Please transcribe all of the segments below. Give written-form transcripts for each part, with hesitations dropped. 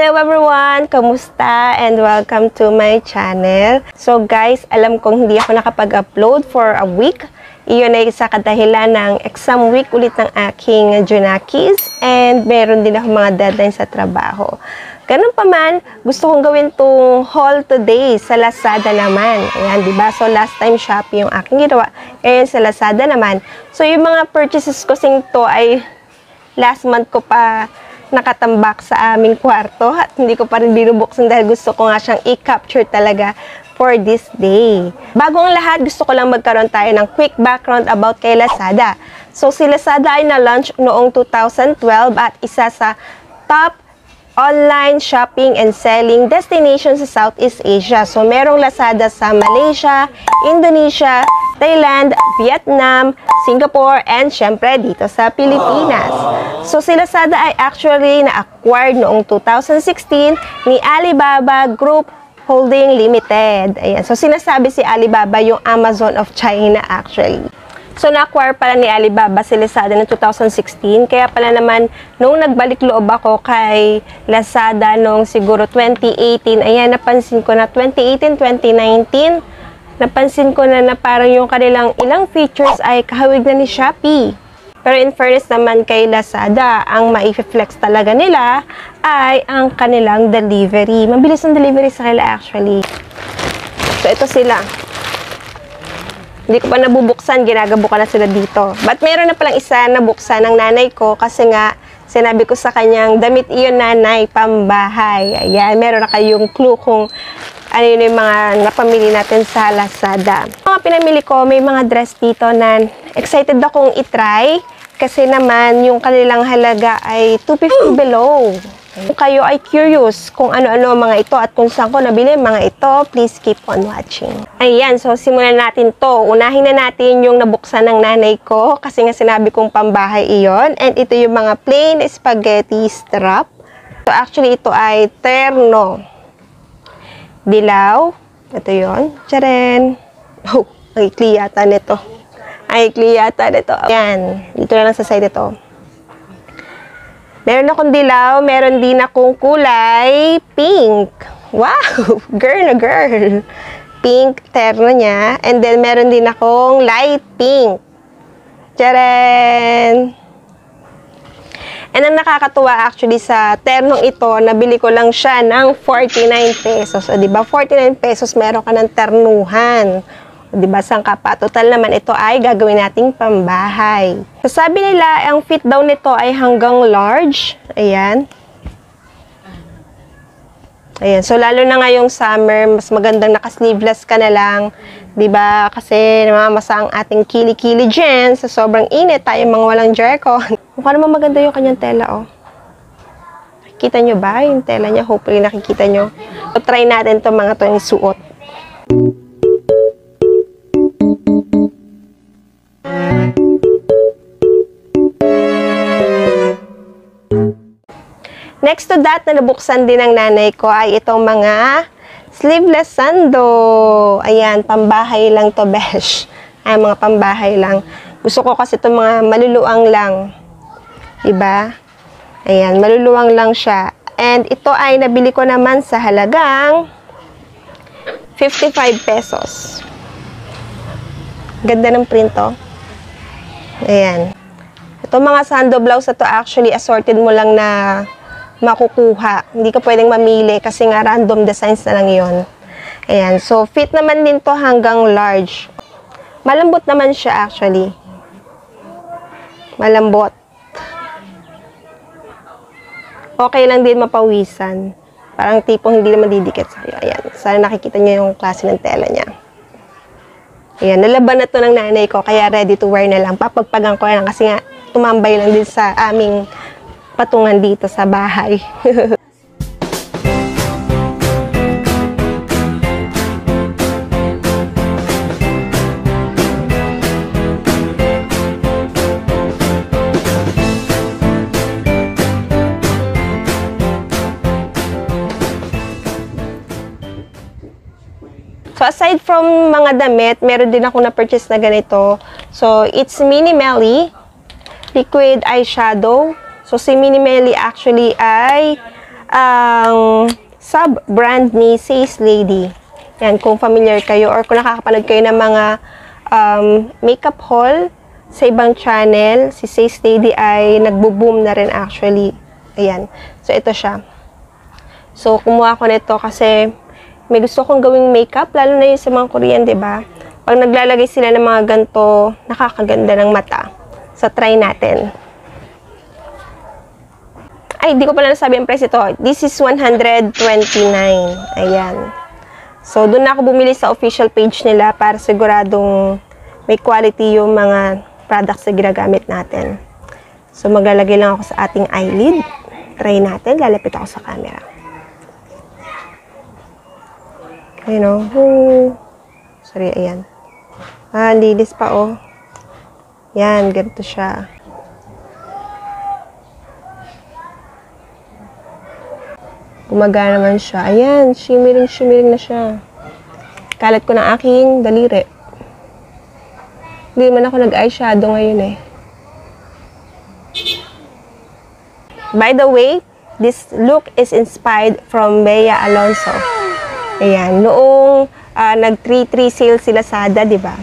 Hello everyone! Kamusta? And welcome to my channel. So guys, alam kong hindi ako nakapag-upload for a week. Iyon ay sa kadahilan ng exam week ulit ng aking junakis. And meron din ako mga deadline sa trabaho. Ganun pa man, gusto kong gawin tong haul today sa Lazada naman. Ayan, diba? So last time Shopee yung aking ginawa. Ngayon sa Lazada naman. So yung mga purchases ko sing to ay last month ko pa nakatambak sa aming kwarto at hindi ko pa rin binubuksan dahil gusto ko nga siyang i-capture talaga for this day. Bago ang lahat, gusto ko lang magkaroon tayo ng quick background about kay Lazada. So si Lazada ay na-launch noong 2012 at isa sa top online shopping and selling destination sa Southeast Asia. So merong Lazada sa Malaysia, Indonesia, Thailand, Vietnam, Singapore, and syempre dito sa Pilipinas. So si Lazada ay actually na-acquired noong 2016 ni Alibaba Group Holding Limited. Ayan. So sinasabi si Alibaba yung Amazon of China actually. So na-acquire pala ni Alibaba si Lazada noong 2016. Kaya pala naman nung nagbalik loob ako kay Lazada noong siguro 2018, ayan, napansin ko na 2018-2019, napansin ko na parang yung kanilang ilang features ay kahawig na ni Shopee. Pero in fairness naman kay Lazada, ang ma-flex talaga nila ay ang kanilang delivery. Mabilis ang delivery sa kanila actually. So ito sila. Hindi ko pa nabubuksan, ginagabo ka na sila dito. But meron na palang isa na buksan ng nanay ko kasi nga sinabi ko sa kanyang, damit iyon nanay, pambahay. Ayan, meron na kayong clue kung ano yun yung mga napamili natin sa Lazada. Mga pinamili ko, may mga dress dito na excited akong itry kasi naman yung kanilang halaga ay 250 below. Kung kayo ay curious kung ano-ano mga ito at kung saan ko nabili mga ito, please keep on watching. Ayan, so simulan natin to. Unahin na natin yung nabuksan ng nanay ko kasi nga sinabi kong pambahay iyon. And ito yung mga plain spaghetti strap. So actually ito ay terno. Dilaw. Ito yun. Tcharan! Oh, ay ikli yata nito. Ay ikli yata nito. Ayan, dito na lang sa side ito. Meron akong dilaw, meron din akong kulay pink. Wow! Girl na girl. Pink terno niya. And then, meron din akong light pink. Tcharan! And ang nakakatuwa actually sa ternong ito, nabili ko lang siya ng 49 pesos. O, diba? 49 pesos meron ka ng ternuhan. Diba, sangka pa? Total naman ito ay gagawin nating pambahay. So, sabi nila, ang fit daw nito ay hanggang large. Ayan. Ayan. So, lalo na ngayong summer, mas magandang naka-sleeveless ka na lang. Diba? Kasi namamasa ang ating kili-kili dyan. Sa sobrang init, tayo mga walang jerko. Mukha naman maganda yung kanyang tela, oh. Nakikita nyo ba yung tela niya? Hopefully nakikita nyo. So, try natin itong mga to yung suot. Next to that, na nabuksan din ng nanay ko ay itong mga sleeveless sando. Ayan, pambahay lang to, besh. Ay, mga pambahay lang. Gusto ko kasi itong mga maluluang lang. Diba? Ayan, maluluang lang siya. And ito ay nabili ko naman sa halagang 55 pesos. Ganda ng print, oh. Ayan. Itong mga sando blouse na to actually assorted mo lang na makukuha. Hindi ka pwedeng mamili kasi nga random designs na lang yun. Ayan. So, fit naman din to hanggang large. Malambot naman siya actually. Malambot. Okay lang din mapawisan. Parang tipong hindi naman didikit sa'yo. Ayan. Sana nakikita nyo yung klase ng tela niya. Ayan. Nalaban na to ng nanay ko kaya ready to wear na lang. Papagpagan ko lang kasi nga tumambay lang din sa aming patungan dito sa bahay. So aside from mga damit, meron din ako na-purchase na ganito. So it's minimally liquid eyeshadow. So si minimally actually ay ang sub-brand ni Says Lady. Yan, kung familiar kayo or kung nakakapanood kayo ng mga makeup haul sa ibang channel, si Says Lady ay nagbo-boom na rin actually. Ayan. So, ito siya. So, kumuha ko nito kasi may gusto kong gawing makeup, lalo na yun sa mga Korean, diba? Pag naglalagay sila ng mga ganito, nakakaganda ng mata. So, try natin. Ay, di ko pala nasabi ang price ito. This is 129. Ayan. So, doon na ako bumili sa official page nila para siguradong may quality yung mga products na ginagamit natin. So, maglalagay lang ako sa ating eyelid. Try natin. Lalapit ako sa camera. Ayun o. Sorry, ayan. Lilis pa o. Yan, ganito siya. Gumagana naman siya. Ayan, shimmering na siya. Kalat ko ng aking daliri. Hindi naman ako nag-eyeshadow ngayon eh. By the way, this look is inspired from Bea Alonso. Ayan, noong nag-3-3 sale si LAZADA, di ba?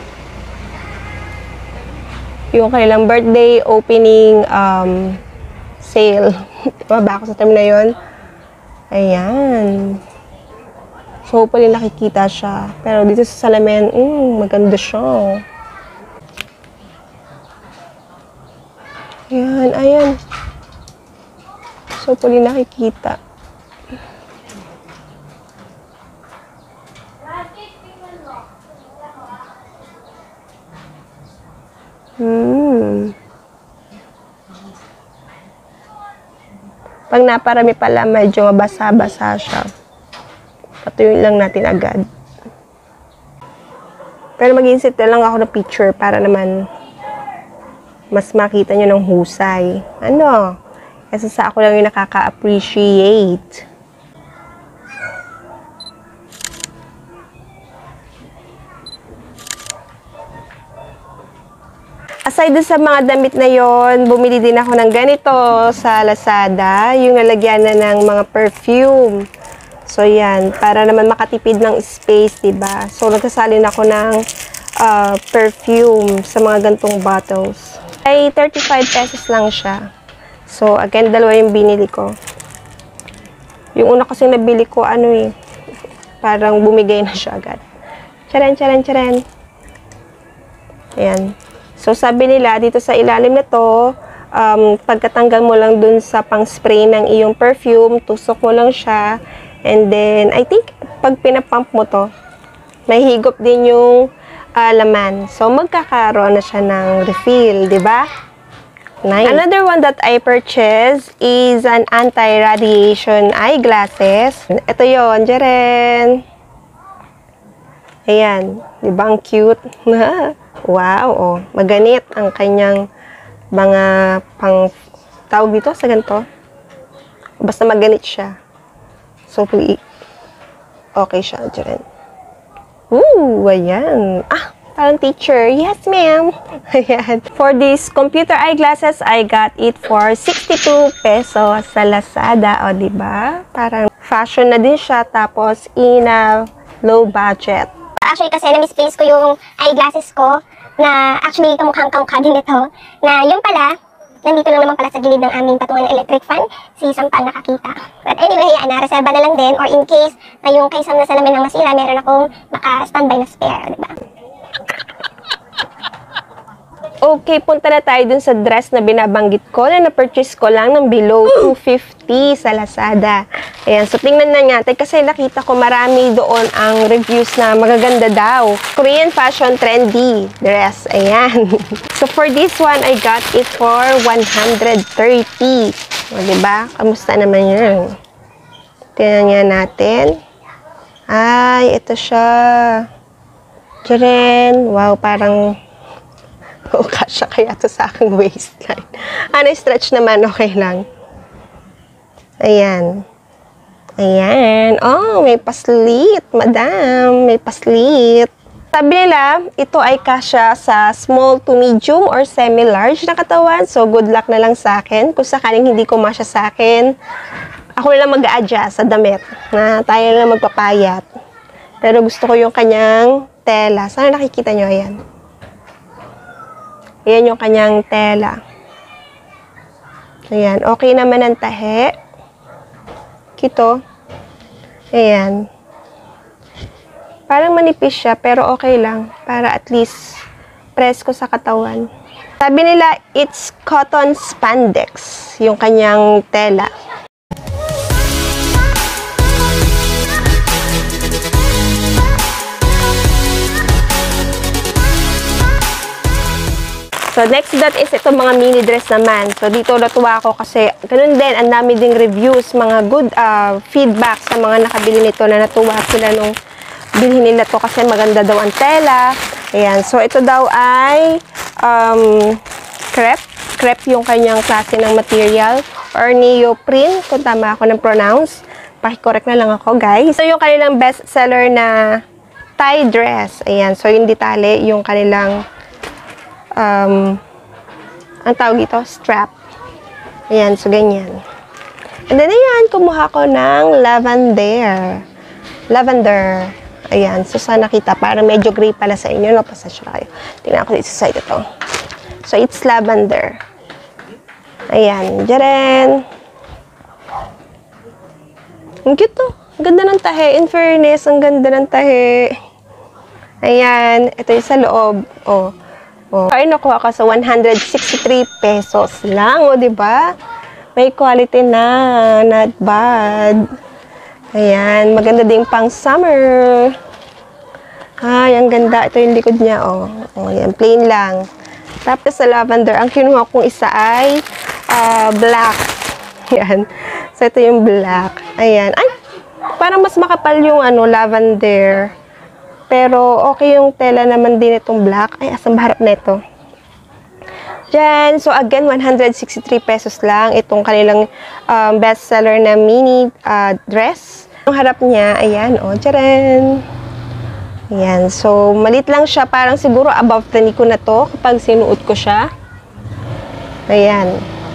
Yung kanilang birthday opening sale. Diba ba ako sa term na yun? Ayan. So, hopefully nakikita siya. Pero dito sa salamin, maganda siya. Ayan, ayan. So, hopefully nakikita. Pag naparami pala, medyo mabasa-basa siya. Patuyuin lang natin agad. Pero mag-insert na lang ako ng picture para naman mas makita nyo ng husay. Ano? Kasi sa ako lang yung nakaka-appreciate. Aside dun sa mga damit na yon, bumili din ako ng ganito sa LAZADA, yung nalagyan na ng mga perfume. So, yan, para naman makatipid ng space, diba? So, nagsasalin ako ng perfume sa mga gantong bottles. Ay, 35 pesos lang siya. So, again, dalawa yung binili ko. Yung una kasi nabili ko, parang bumigay na siya agad. Charan, charan, charan. Ayan. So, sabi nila, dito sa ilalim na to, pagkatanggal mo lang dun sa pang-spray ng iyong perfume, tusok mo lang siya, and then, I think, pag pinapump mo to, may higop din yung laman. So, magkakaroon na siya ng refill, di ba? Nice. Another one that I purchased is an anti-radiation eyeglasses. Ito yon, Jaren. Ayan, di ba ang cute? Wow, oh, maganit ang kanyang mga tawag dito sa ganito. Basta maganit siya. So, okay siya, Jaren. Ayan. Parang teacher. Yes, ma'am. Ayan. For these computer eyeglasses, I got it for 62 pesos sa LAZADA. O, diba? Parang fashion na din siya. Tapos, in a low budget. Actually, kasi na-misplace ko yung eyeglasses ko na actually kamukhang-kamukha din ito. Na yung pala, nandito lang naman pala sa gilid ng aming patungan ng electric fan, si Sampal nakakita. But anyway, reserva na lang din, or in case na yung kaysam na salamin ng masira, meron akong maka-standby na spare, diba? Okay, punta na tayo dun sa dress na binabanggit ko na na-purchase ko lang ng below 250 sa LAZADA. Ayan, so tingnan na natin kasi nakita ko marami doon ang reviews na magaganda daw. Korean fashion trendy dress. Ayan. So for this one, I got it for 130. O, diba? Kamusta naman yun? Tingnan nga natin. Ay, ito siya. Jaren. Wow, parang kasya kaya to sa aking waistline. Stretch naman, okay lang. Ayan. Ayan. Oh, may paslit, madam. May paslit. Sabi nila, ito ay kasya sa small to medium or semi-large na katawan. So, good luck na lang sa akin. Kung sakaling hindi ko masya sa akin, ako lang mag-a-adjust sa damit. Na tayo lang magpapayat. Pero gusto ko yung kanyang tela. Sana nakikita nyo, ayan. Ayan yung kanyang tela. Ayan, okay naman ang tahe. Kito. Ayan. Parang manipis siya, pero okay lang. Para at least presko sa katawan. Sabi nila, it's cotton spandex, yung kanyang tela. So, next that is itong mga mini dress naman. So, dito natuwa ako kasi ganun din, ang dami ding reviews, mga good feedback sa mga nakabili nito na natuwa sila nung bilhin nila to kasi maganda daw ang tela. Ayan. So, ito daw ay crepe. Crepe yung kanyang klase ng material or neoprene, kung tama ako ng pronounce. Pakicorrect na lang ako, guys. So, yung kanilang best seller na tie dress. Ayan. So, yung detalye, yung kanilang ang tawag ito, strap. Ayan, so ganyan. And then, ayan, kumuha ko ng lavender. Lavender. Ayan, so sana nakita. Parang medyo gray pala sa inyo, no? Pasensya na kayo. Tingnan ko dito sa side ito. So, it's lavender. Ayan, dyan. Ang cute to. Ang ganda ng tahe. In fairness, ang ganda ng tahe. Ayan, ito yung sa loob. Oh. Oh. Ay, nakuha ko sa 163 pesos lang, o, diba? May quality na, not bad. Ayan, maganda din pang summer. Ay, ang ganda. Ito yung likod niya, oh. Oh, ayan, plain lang. Tapos sa lavender, ang kinuha kong isa ay black. Ayan. So, ito yung black. Ayan. Ay, parang mas makapal yung lavender. Pero, okay yung tela naman din itong black. Ay, asang harap na ito. Diyan. So, again, 163 pesos lang. Itong kanilang best seller na mini dress. Ang harap niya, ayan, o, dyan. Ayan. So, malit lang siya. Parang siguro above the knee ko na to kapag sinuot ko siya. Ayan.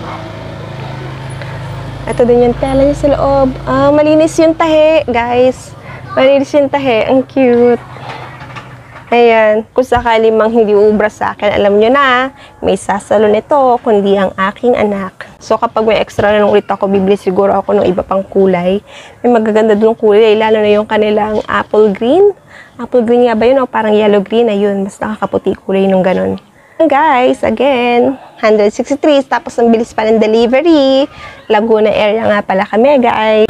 Ito din yung tela niya sa loob. Malinis yung tahe, guys. Malinis yung tahe. Ang cute. Ayan, kung sakali mang hindi ubra sa akin, alam nyo na, may sasalo nito, kundi ang aking anak. So, kapag may extra na nung ulit ako, bibili siguro ako ng iba pang kulay. May magaganda doon kulay, lalo na yung kanilang apple green. Apple green nga ba yun? O parang yellow green, ayun, mas nakakaputi kulay nung ganun. Guys, again, 163, tapos ang bilis pa ng delivery. Laguna area nga pala kami, guys.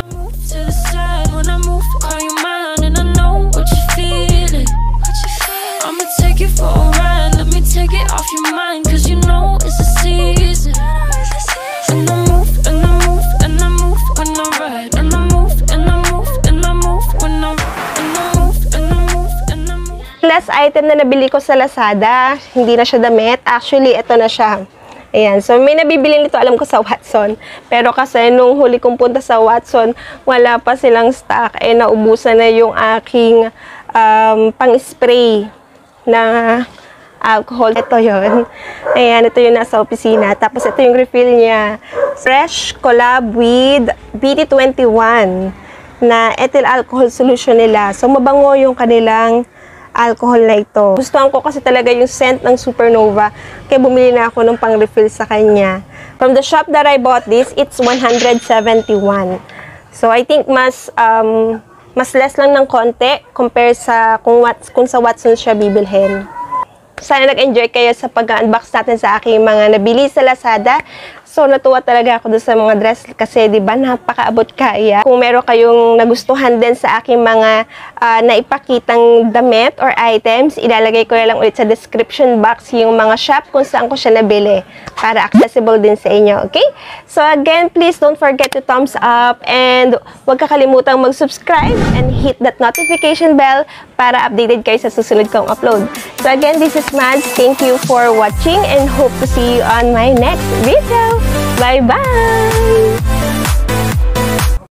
For a ride, let me take it off your mind, cause you know it's a season. And I move, and I move, and I move when I ride. And I move, and I move, and I move when I move, and I move, and I move. Last item na nabili ko sa Lazada, hindi na siya damit. Actually, ito na siya. Ayan, so may nabibili nito, alam ko, sa Watson. Pero kasi nung huli kong punta sa Watson, wala pa silang stock. Eh, naubusan na yung aking pang-spray na alcohol. Ito yun. Ayan, ito yung nasa opisina. Tapos ito yung refill niya. Fresh collab with BT21 na ethyl alcohol solution nila. So, mabango yung kanilang alcohol na ito. Gustuhan ko kasi talaga yung scent ng Supernova. Kaya bumili na ako ng pang-refill sa kanya. From the shop that I bought this, it's 171. So, I think mas less lang ng konti compare sa kung sa Watson siya bibilhin. Sana nag-enjoy kayo sa pag-unbox natin sa aking mga nabili sa Lazada. So, natuwa talaga ako doon sa mga dress kasi, di ba, napakaabot kaya. Kung meron kayong nagustuhan din sa aking mga naipakitang damit or items, ilalagay ko na lang ulit sa description box yung mga shop kung saan ko siya nabili para accessible din sa inyo, okay? So, again, please don't forget to thumbs up and huwag kakalimutan mag-subscribe and hit that notification bell para updated kayo sa susunod kong upload. So, again, this is Madz. Thank you for watching and hope to see you on my next video. Bye-bye!